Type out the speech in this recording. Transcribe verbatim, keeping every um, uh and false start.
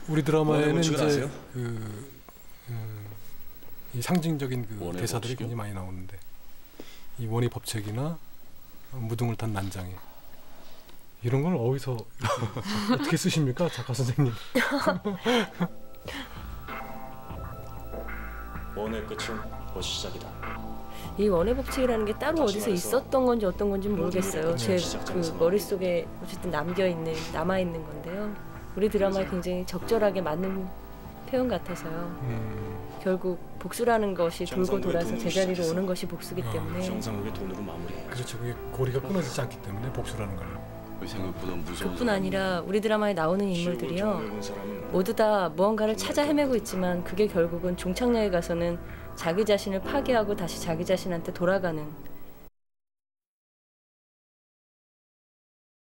우리 드라마에는 원의 법칙을 이제 아세요? 그 음, 이 상징적인 그 원의 대사들이 법칙이요? 굉장히 많이 나오는데 이 원의 법칙이나 무등을 탄 난장에 이런 걸 어디서 어떻게 쓰십니까, 작가 선생님? 원의 끝은 곧 시작이다. 이 원의 법칙이라는 게 따로 다시 어디서 말해서 있었던 건지 어떤 건지 모르겠어요. 제 그 시작점에서 머릿속에 어쨌든 남겨있는, 남아있는 건데요. 우리 드라마에 굉장히 적절하게 맞는 표현 같아서요. 음, 결국 복수라는 것이 돌고 정상국의 돌아서 돈으로 제자리로 시작해서 오는 것이 복수기 아, 때문에 정상국의 돈으로 마무리해. 그렇죠. 그게 고리가 끊어지지 않기 때문에 복수라는 걸. 생각보다 무서운 그뿐 아니라 우리 드라마에 나오는 인물들이요. 모두 다 무언가를 찾아 헤매고 있지만 그게 결국은 종착역에 가서는 자기 자신을 파괴하고 다시 자기 자신한테 돌아가는